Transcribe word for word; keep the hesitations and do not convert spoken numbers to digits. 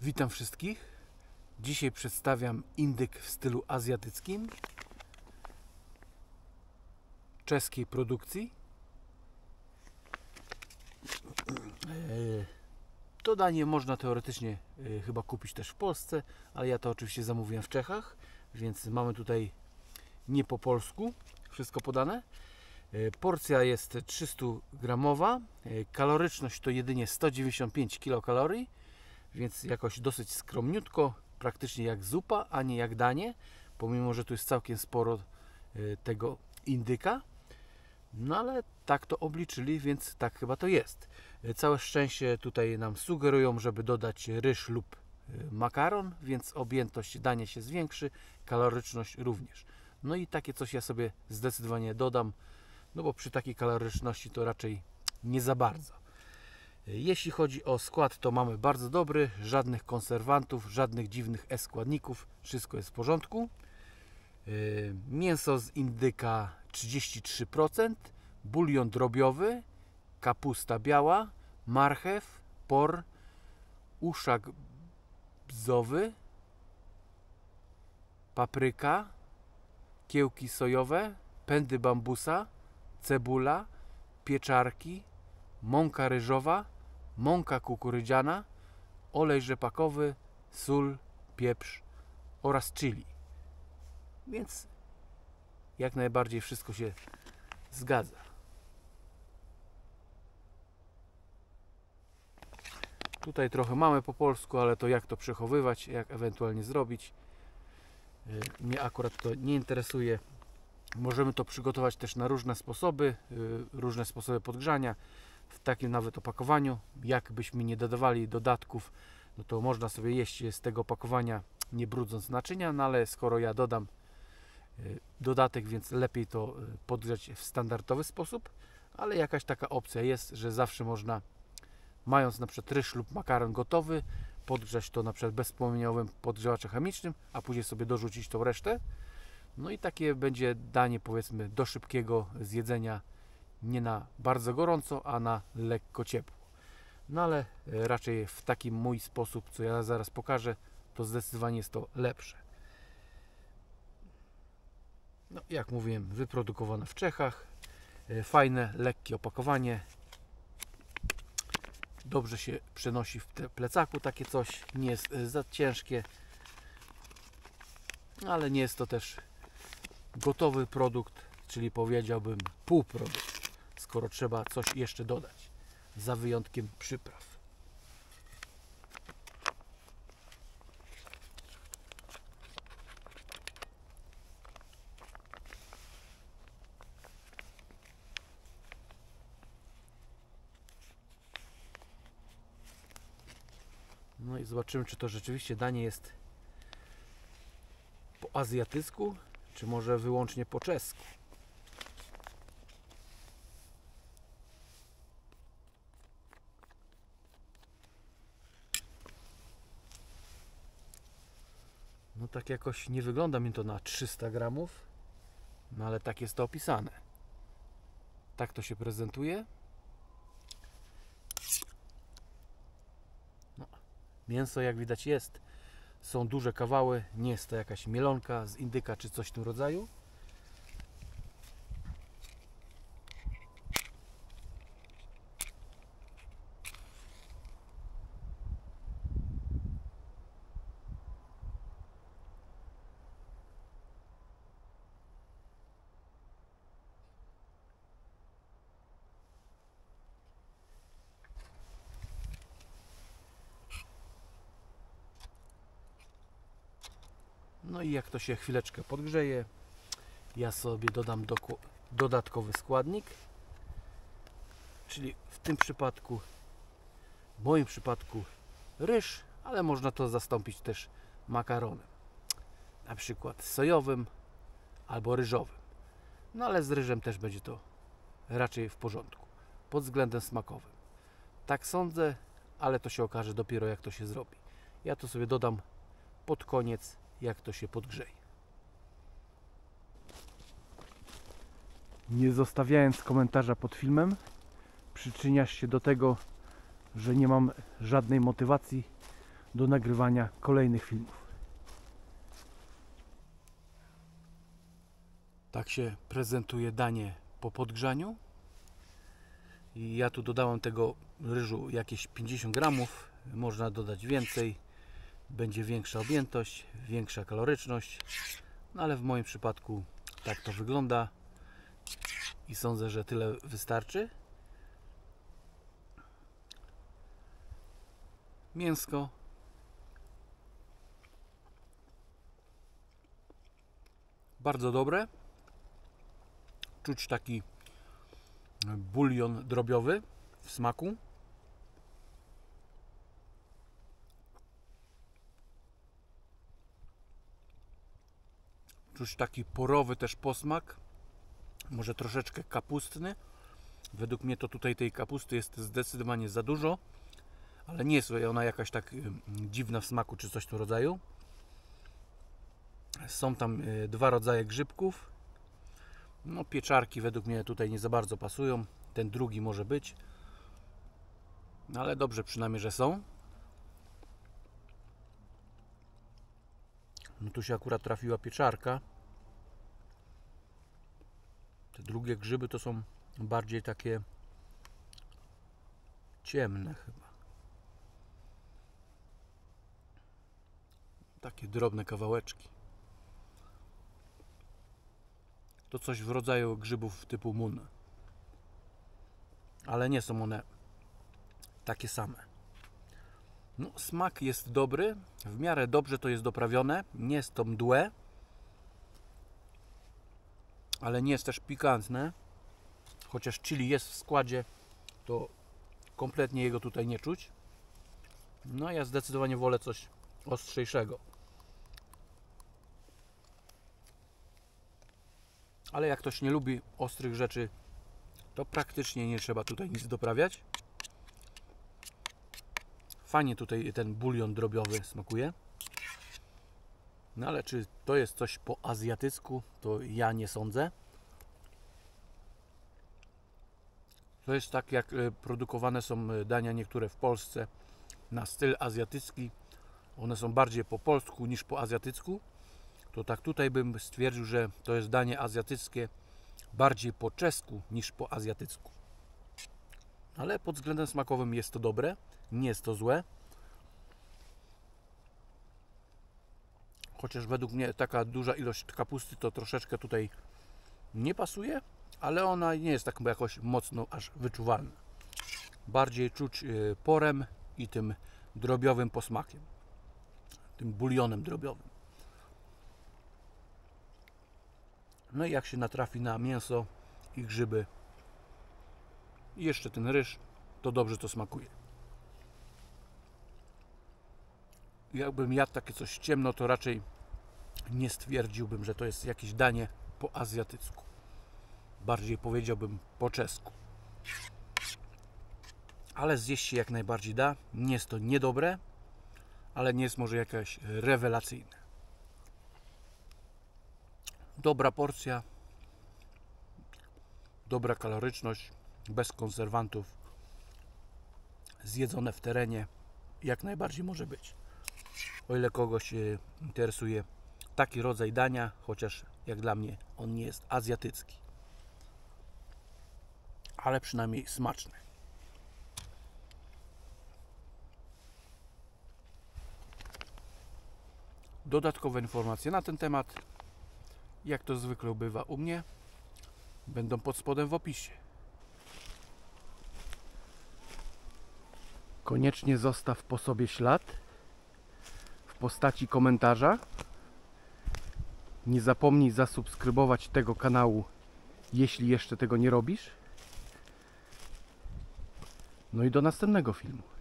Witam wszystkich. Dzisiaj przedstawiam indyk w stylu azjatyckim, czeskiej produkcji. To danie można teoretycznie chyba kupić też w Polsce, ale ja to oczywiście zamówiłem w Czechach, więc mamy tutaj nie po polsku wszystko podane. Porcja jest trzysta gramowa, kaloryczność to jedynie sto dziewięćdziesiąt pięć kilokalorii, więc jakoś dosyć skromniutko, praktycznie jak zupa, a nie jak danie, pomimo że tu jest całkiem sporo tego indyka. No ale tak to obliczyli, więc tak chyba to jest. Całe szczęście tutaj nam sugerują, żeby dodać ryż lub makaron, więc objętość dania się zwiększy, kaloryczność również. No i takie coś ja sobie zdecydowanie dodam, no bo przy takiej kaloryczności to raczej nie za bardzo. Jeśli chodzi o skład, to mamy bardzo dobry, żadnych konserwantów, żadnych dziwnych e-składników, wszystko jest w porządku. Mięso z indyka trzydzieści trzy procent, bulion drobiowy, kapusta biała, marchew, por, uszak bzowy, papryka, kiełki sojowe, pędy bambusa, cebula, pieczarki, mąka ryżowa, mąka kukurydziana, olej rzepakowy, sól, pieprz oraz chili. Więc jak najbardziej wszystko się zgadza. Tutaj trochę mamy po polsku, ale to jak to przechowywać, jak ewentualnie zrobić, mnie akurat to nie interesuje. Możemy to przygotować też na różne sposoby, różne sposoby podgrzania, w takim nawet opakowaniu. Jak byśmy nie dodawali dodatków, no to można sobie jeść z tego opakowania, nie brudząc naczynia, no ale skoro ja dodam dodatek, więc lepiej to podgrzać w standardowy sposób, ale jakaś taka opcja jest, że zawsze można, mając na przykład ryż lub makaron gotowy, podgrzać to na przykład bezpłomieniowym podgrzewaczem chemicznym, a później sobie dorzucić tą resztę. No i takie będzie danie, powiedzmy, do szybkiego zjedzenia, nie na bardzo gorąco, a na lekko ciepło. No ale raczej w taki mój sposób, co ja zaraz pokażę, to zdecydowanie jest to lepsze. No, jak mówiłem, wyprodukowane w Czechach. Fajne, lekkie opakowanie. Dobrze się przenosi w plecaku takie coś. Nie jest za ciężkie. Ale nie jest to też gotowy produkt, czyli powiedziałbym półprodukt, skoro trzeba coś jeszcze dodać. Za wyjątkiem przypraw. No i zobaczymy, czy to rzeczywiście danie jest po azjatycku, czy może wyłącznie po czesku. No tak jakoś nie wygląda mi to na trzysta gramów, no ale tak jest to opisane. Tak to się prezentuje. No, mięso jak widać jest. Są duże kawały, nie jest to jakaś mielonka z indyka czy coś w tym rodzaju. No i jak to się chwileczkę podgrzeje, ja sobie dodam do, dodatkowy składnik, czyli w tym przypadku, w moim przypadku ryż, ale można to zastąpić też makaronem, na przykład sojowym albo ryżowym. No ale z ryżem też będzie to raczej w porządku pod względem smakowym. Tak sądzę, ale to się okaże dopiero jak to się zrobi. Ja to sobie dodam pod koniec, jak to się podgrzeje. Nie zostawiając komentarza pod filmem, przyczyniasz się do tego, że nie mam żadnej motywacji do nagrywania kolejnych filmów. Tak się prezentuje danie po podgrzaniu. I ja tu dodałem tego ryżu jakieś pięćdziesiąt gramów. Można dodać więcej. Będzie większa objętość, większa kaloryczność. No ale w moim przypadku tak to wygląda. I sądzę, że tyle wystarczy. Mięsko. Bardzo dobre. Czuć taki bulion drobiowy w smaku. Czuć taki porowy też posmak. Może troszeczkę kapustny. Według mnie to tutaj tej kapusty jest zdecydowanie za dużo. Ale nie jest ona jakaś tak dziwna w smaku czy coś w tym rodzaju. Są tam dwa rodzaje grzybków. No, pieczarki według mnie tutaj nie za bardzo pasują. Ten drugi może być. No, ale dobrze przynajmniej, że są. No tu się akurat trafiła pieczarka. Te drugie grzyby to są bardziej takie ciemne chyba. Takie drobne kawałeczki. To coś w rodzaju grzybów typu mun. Ale nie są one takie same. No, smak jest dobry. W miarę dobrze to jest doprawione. Nie jest to mdłe. Ale nie jest też pikantne. Chociaż chili jest w składzie, to kompletnie jego tutaj nie czuć. No ja zdecydowanie wolę coś ostrzejszego. Ale jak ktoś nie lubi ostrych rzeczy, to praktycznie nie trzeba tutaj nic doprawiać. Fajnie tutaj ten bulion drobiowy smakuje. No ale czy to jest coś po azjatycku, to ja nie sądzę. To jest tak, jak produkowane są dania niektóre w Polsce na styl azjatycki. One są bardziej po polsku niż po azjatycku. To tak tutaj bym stwierdził, że to jest danie azjatyckie bardziej po czesku niż po azjatycku. Ale pod względem smakowym jest to dobre, nie jest to złe. Chociaż według mnie taka duża ilość kapusty to troszeczkę tutaj nie pasuje, ale ona nie jest tak jakoś mocno aż wyczuwalna. Bardziej czuć porem i tym drobiowym posmakiem. Tym bulionem drobiowym. No i jak się natrafi na mięso i grzyby i jeszcze ten ryż, to dobrze to smakuje. Jakbym jadł takie coś ciemno, to raczej nie stwierdziłbym, że to jest jakieś danie po azjatycku. Bardziej powiedziałbym po czesku. Ale zjeść się jak najbardziej da. Nie jest to niedobre, ale nie jest może jakaś rewelacyjne. Dobra porcja, dobra kaloryczność, bez konserwantów, zjedzone w terenie, jak najbardziej może być. O ile kogoś interesuje taki rodzaj dania, chociaż jak dla mnie on nie jest azjatycki, ale przynajmniej smaczny. Dodatkowe informacje na ten temat, jak to zwykle bywa u mnie, będą pod spodem w opisie. Koniecznie zostaw po sobie ślad w postaci komentarza. Nie zapomnij zasubskrybować tego kanału, jeśli jeszcze tego nie robisz. No i do następnego filmu.